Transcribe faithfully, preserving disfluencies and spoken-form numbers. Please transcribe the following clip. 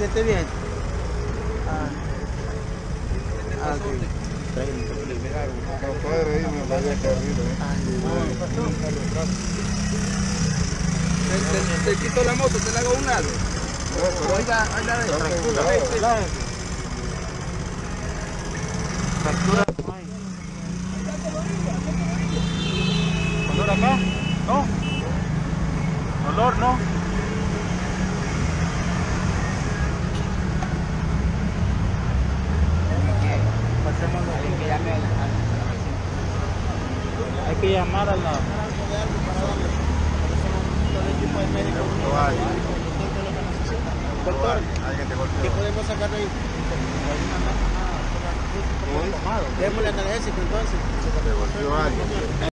este bien? Ah, ah ok. No puede irme, vaya perdido. Te, te, te quito la moto, te la hago a un lado. Oiga, oiga, fractura. Fractura. ¿Olor acá? No. Olor, no. Hay que llamar a la... Doctor, ¿Qué podemos sacar ahí? Démosle analgésico entonces.